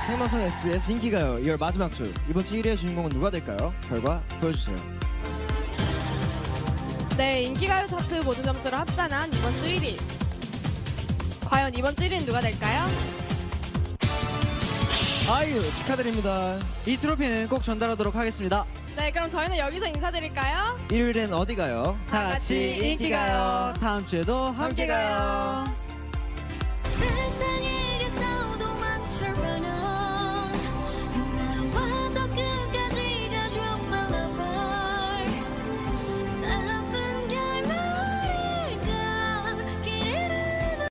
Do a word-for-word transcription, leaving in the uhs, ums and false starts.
생방송 에스비에스 인기가요 이월 마지막 주 이번 주 일 위의 주인공은 누가 될까요? 결과 보여주세요. 네, 인기가요 차트 모든 점수를 합산한 이번 주 일 위. 과연 이번 주 일 위는 누가 될까요? 아이유 축하드립니다. 이 트로피는 꼭 전달하도록 하겠습니다. 네, 그럼 저희는 여기서 인사드릴까요? 일요일엔 어디 가요? 다 같이 인기가요. 다음 주에도 함께 가요. 세상